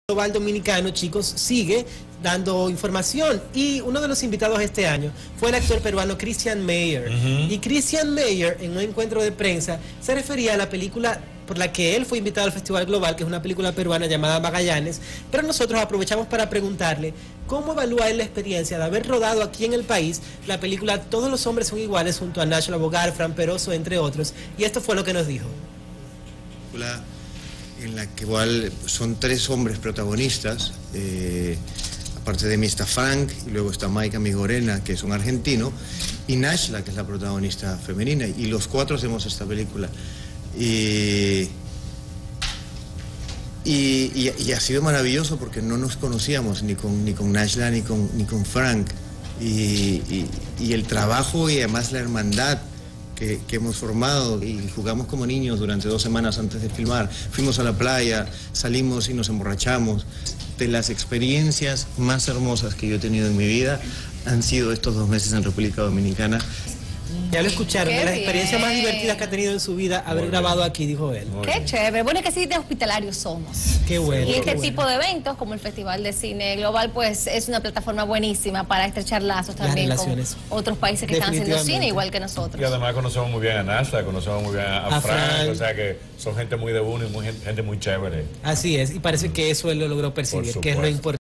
Global Dominicano, chicos, sigue dando información, y uno de los invitados este año fue el actor peruano Christian Meyer. Y Christian Meyer, en un encuentro de prensa, se refería a la película por la que él fue invitado al Festival Global, que es una película peruana llamada Magallanes, pero nosotros aprovechamos para preguntarle cómo evalúa él la experiencia de haber rodado aquí en el país la película Todos los hombres son iguales, junto a Nacho Bogar, Fran Peroso, entre otros, y esto fue lo que nos dijo. En la que igual son 3 hombres protagonistas, aparte de mí está Frank, y luego está Maika Migorena, que es un argentino, y Nashla, que es la protagonista femenina, y los 4 hacemos esta película. Y ha sido maravilloso porque no nos conocíamos ni con Nashla ni con Frank, y el trabajo y además la hermandad que hemos formado, y jugamos como niños durante 2 semanas antes de filmar. Fuimos a la playa, salimos y nos emborrachamos. De las experiencias más hermosas que yo he tenido en mi vida han sido estos 2 meses en República Dominicana. Ya lo escucharon, de las experiencias más divertidas que ha tenido en su vida haber grabado aquí, dijo él. Qué chévere, bueno, es que sí de hospitalarios somos. Qué bueno. Y este tipo de eventos, como el Festival de Cine Global, pues es una plataforma buenísima para estrechar lazos también con otros países que están haciendo cine igual que nosotros. Y además conocemos muy bien a Nasha, conocemos muy bien a Frank, o sea que son gente muy de uno y gente muy chévere. Así es, y parece que eso él lo logró percibir, que es lo importante.